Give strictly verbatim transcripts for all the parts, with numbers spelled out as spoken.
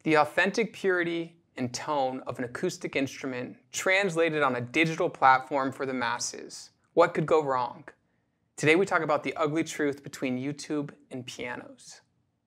The authentic purity and tone of an acoustic instrument translated on a digital platform for the masses. What could go wrong? Today we talk about the ugly truth between YouTube and pianos.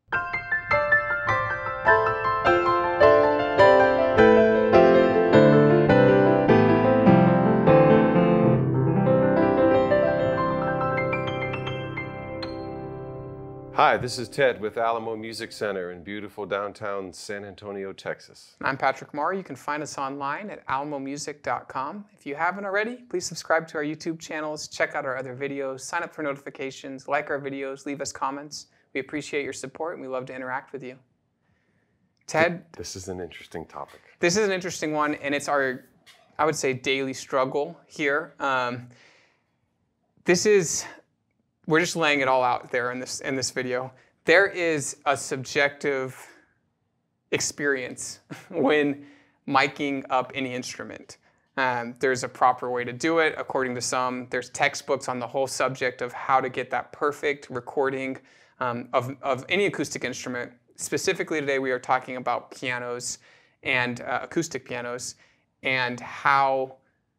Hi, this is Ted with Alamo Music Center in beautiful downtown San Antonio, Texas. I'm Patrick Marr. You can find us online at alamo music dot com. If you haven't already, please subscribe to our YouTube channels, check out our other videos, sign up for notifications, like our videos, leave us comments. We appreciate your support and we love to interact with you. Ted? This is an interesting topic. This is an interesting one, and it's our, I would say, daily struggle here. Um, this is... We're just laying it all out there in this, in this video. There is a subjective experience when miking up any instrument. Um, there's a proper way to do it, according to some. There's textbooks on the whole subject of how to get that perfect recording um, of, of any acoustic instrument. Specifically today, we are talking about pianos and uh, acoustic pianos and how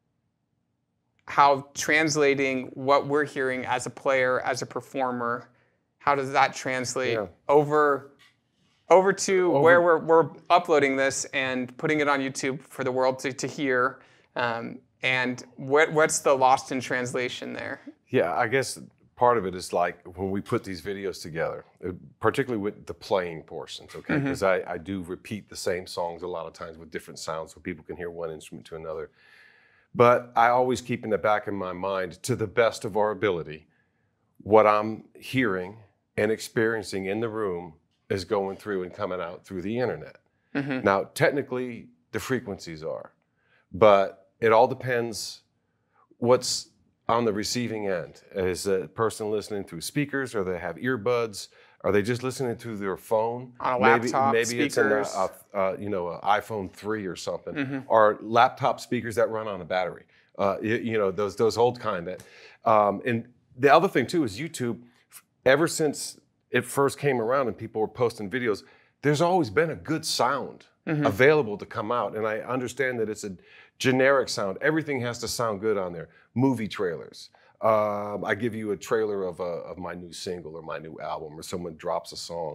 how translating what we're hearing as a player, as a performer, how does that translate yeah. over, over to over. where we're, we're uploading this and putting it on YouTube for the world to, to hear, um, and what, what's the lost in translation there? Yeah, I guess part of it is like when we put these videos together, particularly with the playing portions, okay? Because mm-hmm. I, I do repeat the same songs a lot of times with different sounds so people can hear one instrument to another. But I always keep in the back of my mind, to the best of our ability, what I'm hearing and experiencing in the room is going through and coming out through the internet. Mm-hmm. Now, technically, the frequencies are, but it all depends what's on the receiving end. Is a person listening through speakers, or they have earbuds? Are they just listening through their phone? On a laptop, maybe, maybe speakers. it's an, a, a, you know, an iPhone three or something, mm-hmm. or laptop speakers that run on a battery. Uh, you, you know, those those old kind. That, um, and the other thing too is YouTube. Ever since it first came around and people were posting videos, there's always been a good sound mm-hmm. available to come out. And I understand that it's a generic sound. Everything has to sound good on there. Movie trailers. Um, I give you a trailer of, a, of my new single or my new album, or someone drops a song.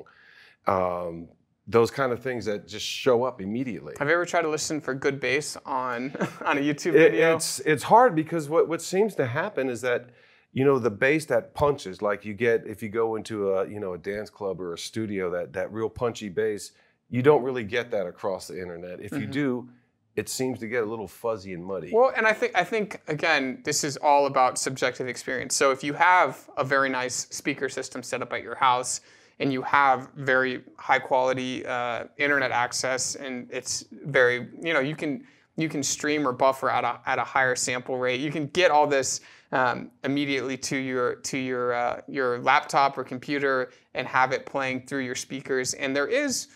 Um, those kind of things that just show up immediately. Have you ever tried to listen for good bass on, on a YouTube it, video? It's, it's hard because what, what seems to happen is that, you know, the bass that punches, like you get if you go into a, you know, a dance club or a studio, that, that real punchy bass, you don't really get that across the internet. If mm-hmm. you do, it seems to get a little fuzzy and muddy. Well, and I think, I think again, this is all about subjective experience. So if you have a very nice speaker system set up at your house, and you have very high quality uh, internet access, and it's very, you know, you can you can stream or buffer at a at a higher sample rate. You can get all this um, immediately to your to your uh, your laptop or computer and have it playing through your speakers. And there is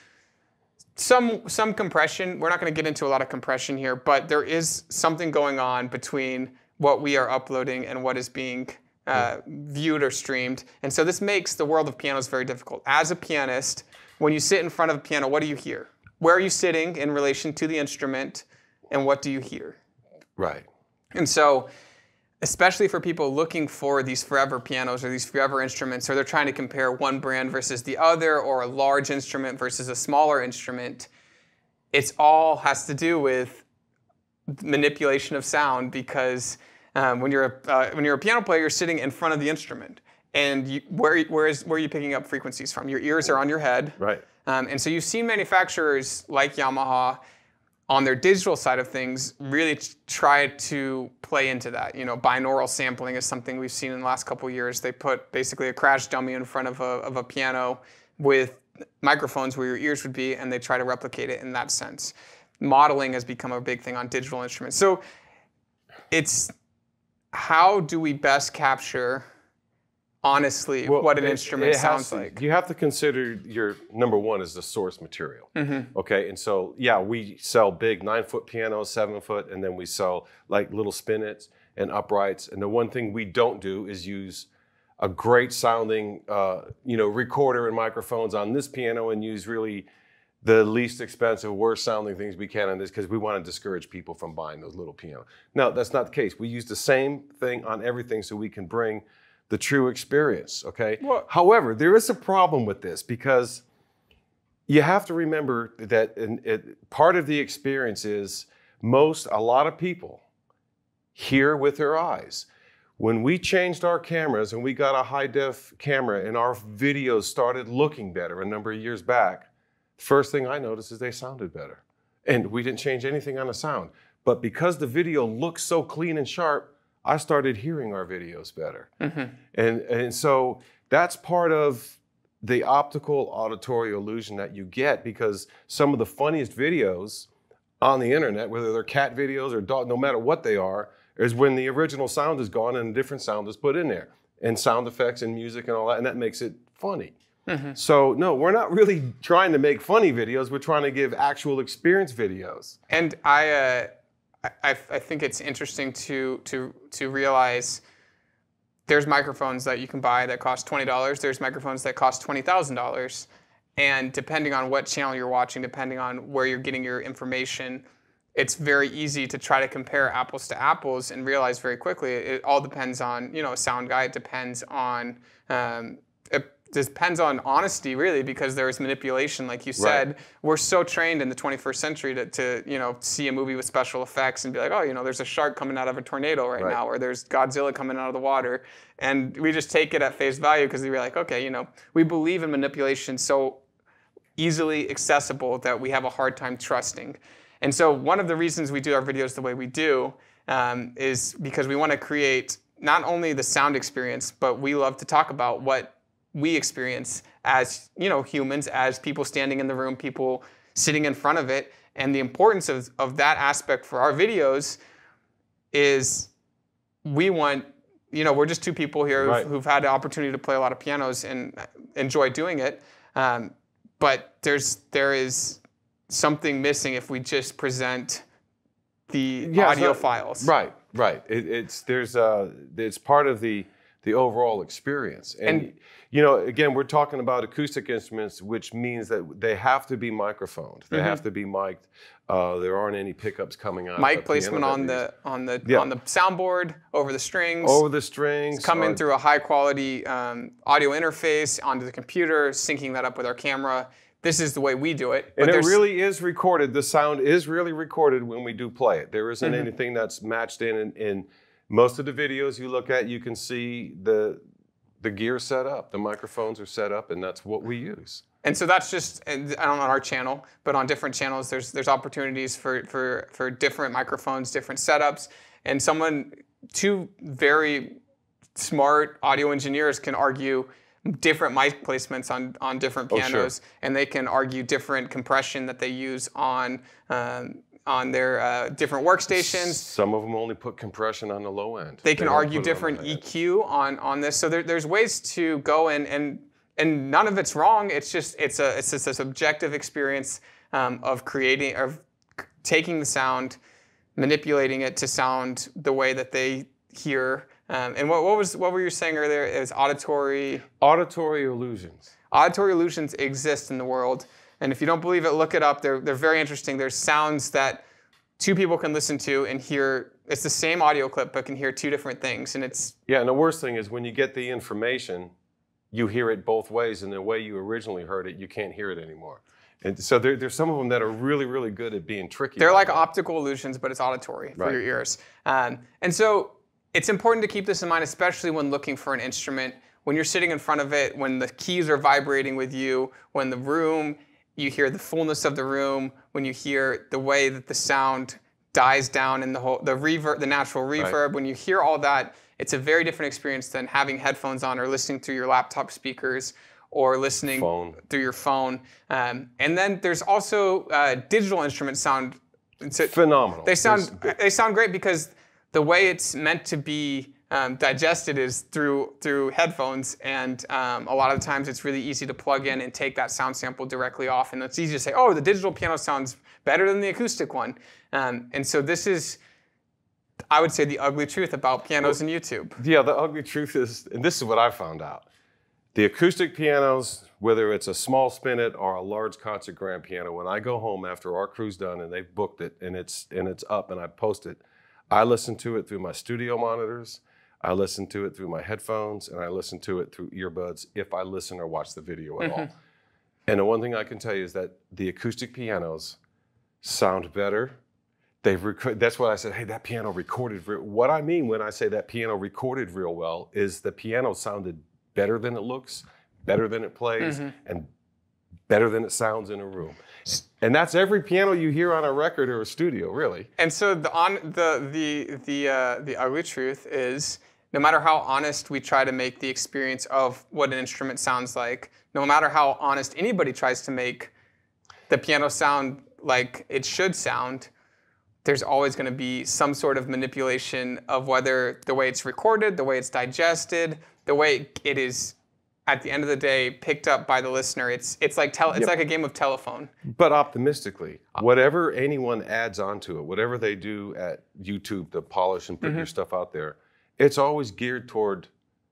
Some some compression. We're not going to get into a lot of compression here, but there is something going on between what we are uploading and what is being uh, viewed or streamed. And so this makes the world of pianos very difficult. As a pianist, when you sit in front of a piano, what do you hear? Where are you sitting in relation to the instrument, and what do you hear? Right. And so, especially for people looking for these forever pianos or these forever instruments, or they're trying to compare one brand versus the other, or a large instrument versus a smaller instrument, it's all has to do with manipulation of sound, because um, when, you're a, uh, when you're a piano player, you're sitting in front of the instrument. And you, where, where, is, where are you picking up frequencies from? Your ears are on your head. Right. Um, and so you've seen manufacturers like Yamaha, on their digital side of things, really try to play into that. You know, binaural sampling is something we've seen in the last couple of years. They put basically a crash dummy in front of a, of a piano with microphones where your ears would be, and they try to replicate it in that sense. Modeling has become a big thing on digital instruments. So it's how do we best capture honestly well, what an it, instrument it sounds to, like? You have to consider your number one is the source material. Mm-hmm. Okay, and so yeah, we sell big nine foot pianos, seven foot, and then we sell like little spinets and uprights. And the one thing we don't do is use a great sounding, uh, you know, recorder and microphones on this piano and use really the least expensive, worst sounding things we can on this because we want to discourage people from buying those little pianos. No, that's not the case. We use the same thing on everything so we can bring the true experience, okay? Well, however, there is a problem with this because you have to remember that in, it, part of the experience is most, a lot of people hear with their eyes. When we changed our cameras and we got a high def camera and our videos started looking better a number of years back, first thing I noticed is they sounded better. And we didn't change anything on the sound. But because the video looks so clean and sharp, I started hearing our videos better. Mm-hmm. And, and so that's part of the optical auditory illusion that you get because some of the funniest videos on the internet, whether they're cat videos or dog, no matter what they are, is when the original sound is gone and a different sound is put in there. And sound effects and music and all that, and that makes it funny. Mm-hmm. So no, we're not really trying to make funny videos. We're trying to give actual experience videos. And I, uh, I, I think it's interesting to to to realize there's microphones that you can buy that cost twenty dollars. There's microphones that cost twenty thousand dollars, and depending on what channel you're watching, depending on where you're getting your information, it's very easy to try to compare apples to apples and realize very quickly it all depends on, you know, a sound guy. It depends on um, it depends on honesty, really, because there's manipulation, like you said. Right. We're so trained in the twenty-first century to, to, you know, see a movie with special effects and be like, oh, you know, there's a shark coming out of a tornado right, right. now, or there's Godzilla coming out of the water, and we just take it at face value because we're like, okay, you know, we believe in manipulation so easily accessible that we have a hard time trusting. And so one of the reasons we do our videos the way we do um, is because we want to create not only the sound experience, but we love to talk about what we experience as, you know, humans, as people standing in the room, people sitting in front of it. And the importance of, of that aspect for our videos is we want, you know, we're just two people here right. who've, who've had the opportunity to play a lot of pianos and enjoy doing it. Um, but there's there is something missing if we just present the yeah, audio not, files. Right, right. It, it's there's uh, it's part of the the overall experience. And, and you know, again, we're talking about acoustic instruments, which means that they have to be microphoned. They mm-hmm. have to be mic'd. Uh, there aren't any pickups coming out. Mic placement on the on the yeah. on the soundboard, over the strings. Over the strings. It's coming through a high quality um, audio interface onto the computer, syncing that up with our camera. This is the way we do it. But and it really is recorded. The sound is really recorded when we do play it. There isn't mm-hmm. anything that's matched in, in in most of the videos you look at. You can see the the gear set up. The microphones are set up, and that's what we use. And so that's just, I don't know, on our channel, but on different channels, there's there's opportunities for for for different microphones, different setups, and someone, two very smart audio engineers can argue different mic placements on on different pianos, oh, sure. and they can argue different compression that they use on um, on their uh, different workstations. Some of them only put compression on the low end. They can they argue different on E Q on on this. So there, there's ways to go in and. And none of it's wrong. It's just it's a it's just a subjective experience um, of creating of taking the sound, manipulating it to sound the way that they hear. Um, and what, what was what were you saying earlier? It was auditory. Auditory illusions. Auditory illusions exist in the world, and if you don't believe it, look it up. They're they're very interesting. There's sounds that two people can listen to and hear. It's the same audio clip, but can hear two different things, and it's yeah. And the worst thing is when you get the information, you hear it both ways, and the way you originally heard it, you can't hear it anymore. And so there, there's some of them that are really, really good at being tricky. They're like that. optical illusions, but it's auditory for right. your ears. Um, and so it's important to keep this in mind, especially when looking for an instrument, when you're sitting in front of it, when the keys are vibrating with you, when the room, you hear the fullness of the room, when you hear the way that the sound dies down in the whole, the reverb, the natural reverb, right. when you hear all that, it's a very different experience than having headphones on or listening through your laptop speakers or listening phone. through your phone. Um, and then there's also uh, digital instruments sound it's a, phenomenal. They sound they sound great because the way it's meant to be um, digested is through through headphones, and um, a lot of the times it's really easy to plug in and take that sound sample directly off, and it's easy to say, oh, the digital piano sounds better than the acoustic one. Um, and so this is, I would say, the ugly truth about pianos well, and YouTube. Yeah, the ugly truth is, and this is what I found out, the acoustic pianos whether it's a small spinet or a large concert grand piano, when I go home after our crew's done and they've booked it and it's and it's up and I post it, I listen to it through my studio monitors, I listen to it through my headphones, and I listen to it through earbuds if I listen or watch the video at mm-hmm. all. And the one thing I can tell you is that the acoustic pianos sound better. They've rec- that's what I said, hey, that piano recorded. Re-. What I mean when I say that piano recorded real well is the piano sounded better than it looks, better than it plays, mm-hmm. and better than it sounds in a room. And that's every piano you hear on a record or a studio, really. And so the on the the the uh, the ugly truth is, no matter how honest we try to make the experience of what an instrument sounds like, no matter how honest anybody tries to make the piano sound like it should sound, there's always going to be some sort of manipulation of whether the way it's recorded, the way it's digested, the way it is, at the end of the day, picked up by the listener. It's it's like tele, it's yep. like a game of telephone. But optimistically, whatever anyone adds onto it, whatever they do at YouTube to polish and put mm-hmm. your stuff out there, it's always geared toward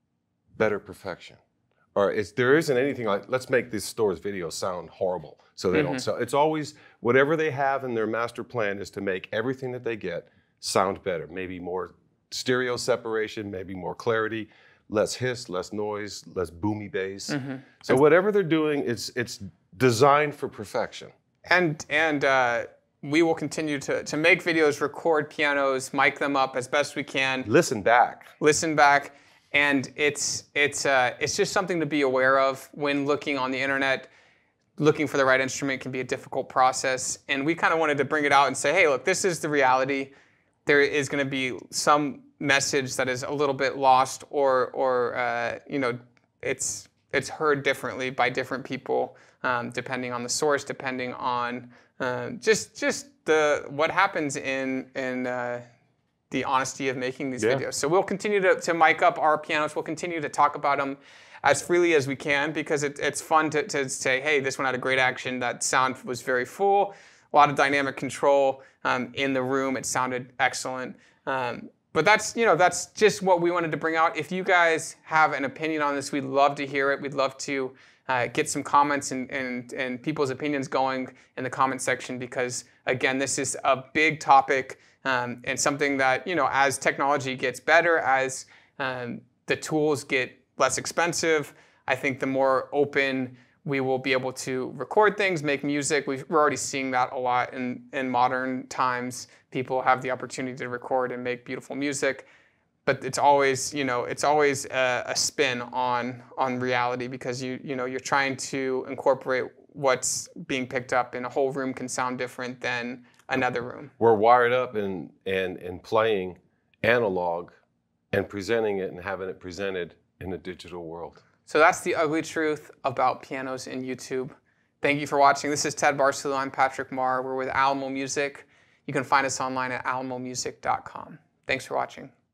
better perfection. Or it's, there isn't anything like, let's make this store's video sound horrible so they mm-hmm. don't sell. It's always, whatever they have in their master plan is to make everything that they get sound better. Maybe more stereo separation, maybe more clarity, less hiss, less noise, less boomy bass. Mm-hmm. So whatever they're doing, it's it's designed for perfection. And and uh, we will continue to, to make videos, record pianos, mic them up as best we can. Listen back. Listen back. And it's it's uh, it's just something to be aware of when looking on the internet. Looking for the right instrument can be a difficult process. And we kind of wanted to bring it out and say, hey, look, this is the reality. There is going to be some message that is a little bit lost, or or uh, you know, it's it's heard differently by different people, um, depending on the source, depending on uh, just just the what happens in in uh, the honesty of making these yeah. videos. So we'll continue to, to mic up our pianos. We'll continue to talk about them as freely as we can, because it, it's fun to, to say, hey, this one had a great action. That sound was very full. A lot of dynamic control um, in the room. It sounded excellent. Um, but that's, you know, that's just what we wanted to bring out. If you guys have an opinion on this, we'd love to hear it. We'd love to uh, get some comments and, and, and people's opinions going in the comment section, because, again, this is a big topic. Um, and something that, you know, as technology gets better, as um, the tools get less expensive, I think the more open we will be able to record things, make music. We've, we're already seeing that a lot in, in modern times. People have the opportunity to record and make beautiful music, but it's always, you know, it's always a, a spin on on reality, because you you know you're trying to incorporate what's being picked up in a whole room can sound different than another room. We're wired up and and and playing analog and presenting it and having it presented in a digital world. So that's the ugly truth about pianos in YouTube. Thank you for watching. This is Ted Barcelou. I'm Patrick Marr. We're with Alamo Music. You can find us online at alamo music dot com. Thanks for watching.